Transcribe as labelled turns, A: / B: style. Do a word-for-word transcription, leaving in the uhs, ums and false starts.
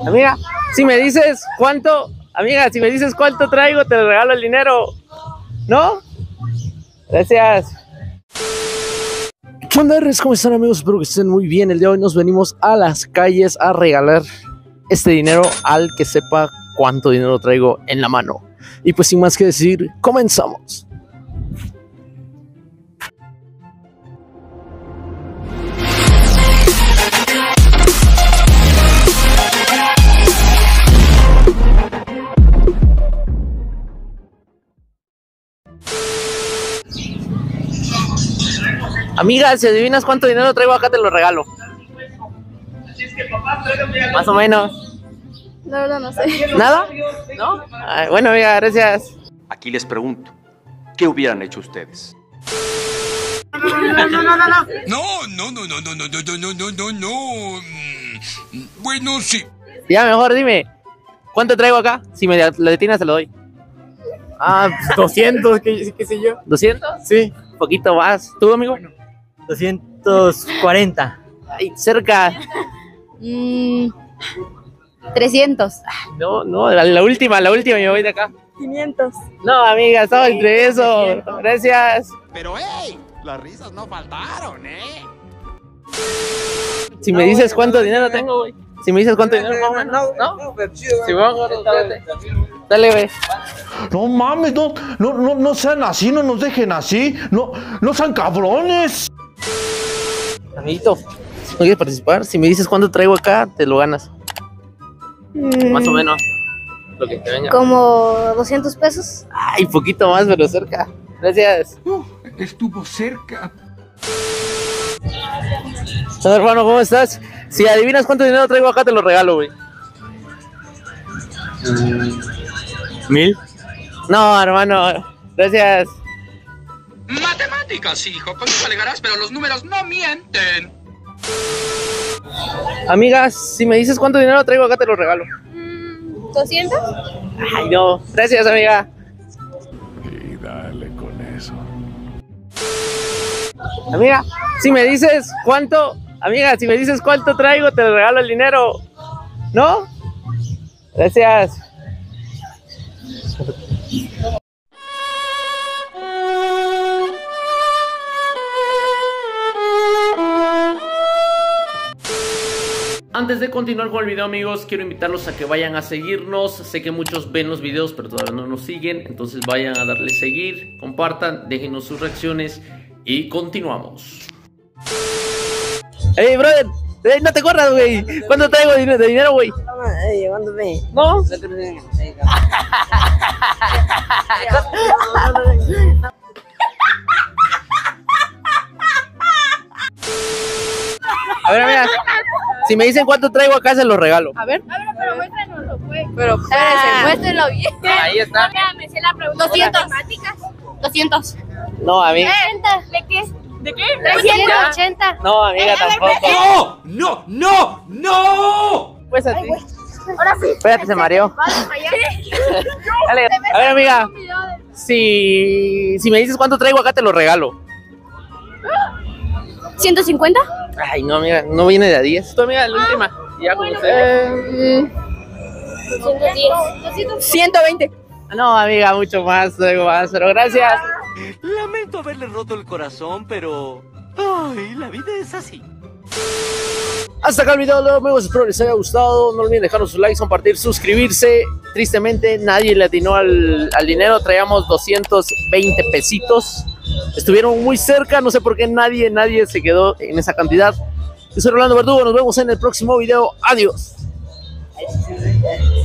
A: Amiga, si me dices cuánto, amiga, si me dices cuánto traigo, te regalo el dinero. ¿No? Gracias. ¿Qué onda, R? ¿Cómo están, amigos? Espero que estén muy bien. El día de hoy nos venimos a las calles a regalar este dinero al que sepa cuánto dinero traigo en la mano. Y pues sin más que decir, comenzamos. Amiga, si adivinas cuánto dinero traigo acá, te lo regalo. Más o menos.
B: La verdad no sé.
A: ¿Nada? ¿No? Ay, bueno, amiga, gracias.
C: Aquí les pregunto, ¿qué hubieran hecho ustedes?
D: No, no, no, no, no. No, no, no, no, no, no, no, no, no, no, no. Bueno, sí.
A: Ya, mejor dime, ¿cuánto traigo acá? Si me la detinas, te lo doy.
E: Ah, doscientos, qué, qué sé yo.
A: ¿doscientos?
E: Sí.
A: Un poquito más. ¿Tú, amigo?
E: doscientos cuarenta.
A: Ay, cerca.
B: Mm, trescientos.
A: No, no, la, la última, la última, me voy de acá.
B: quinientos.
A: No, amiga, estaba entre eso. Gracias.
F: Pero, hey, las risas no faltaron, ¿eh?
A: Si me dices cuánto dinero tengo, güey. Si me dices cuánto dinero, más o menos.
E: No, no, pero chido.
A: Si vamos, dale. Dale, güey.
G: No mames, no, no, no, no sean así, no nos dejen así, no, no sean cabrones.
A: Amiguito, ¿no quieres participar? Si me dices cuánto traigo acá, te lo ganas.
B: Mm,
A: Más o menos. Lo que te venga.
B: Como doscientos pesos.
A: Ay, poquito más, pero cerca. Gracias.
D: Uh, estuvo cerca.
A: Hola, hermano, ¿cómo estás? Si adivinas cuánto dinero traigo acá, te lo regalo, güey. ¿Mil? No, hermano. Gracias.
D: Matemáticas, hijo, con eso alegarás, pero los números no mienten.
A: Amigas, si me dices cuánto dinero traigo acá, te lo regalo.
B: ¿doscientos?
A: Ay, no. Gracias, amiga.
G: Y dale con eso.
A: Amiga, si me dices cuánto, amiga, si me dices cuánto traigo, te regalo el dinero. ¿No? Gracias. Antes de continuar con el video, amigos, quiero invitarlos a que vayan a seguirnos. Sé que muchos ven los videos, pero todavía no nos siguen. Entonces vayan a darle seguir, compartan, déjenos sus reacciones y continuamos. Ey, brother, ey, no te acuerdas, güey. ¿Cuánto traigo de dinero, güey?
E: Ey, ¿cuánto ve?
A: ¿No? A ver, amiga, si me dicen cuánto traigo acá, se los regalo.
B: A ver. A ver, pero muéstranoslo, pues. Pero espérense, muéstrenlo bien.
A: Ahí está.
B: Me sé la pregunta. doscientos. doscientos.
A: No, amiga.
B: ¿De qué? ¿De qué? trescientos ochenta.
A: No, amiga, tampoco.
D: ¡No! ¡No! ¡No! ¡No!
A: Pues a ti.
B: Ahora sí.
A: Espérate, se mareó. Dale. A ver, amiga, si, si me dices cuánto traigo acá, te lo regalo.
B: ¿ciento cincuenta?
A: Ay, no, amiga, no viene de a diez. Tu amiga, la última. Y ya con usted.
B: doscientos diez. ciento veinte.
A: No, amiga, mucho más, traigo más, pero gracias.
H: Lamento haberle roto el corazón, pero... ¡ay, la vida es así!
A: Hasta acá el video, amigos, espero les haya gustado. No olviden dejarnos sus likes, compartir, suscribirse. Tristemente, nadie le atinó al, al dinero. Traíamos doscientos veinte pesitos. Estuvieron muy cerca, no sé por qué nadie, nadie se quedó en esa cantidad. Yo soy Rolando Verdugo, nos vemos en el próximo video. Adiós.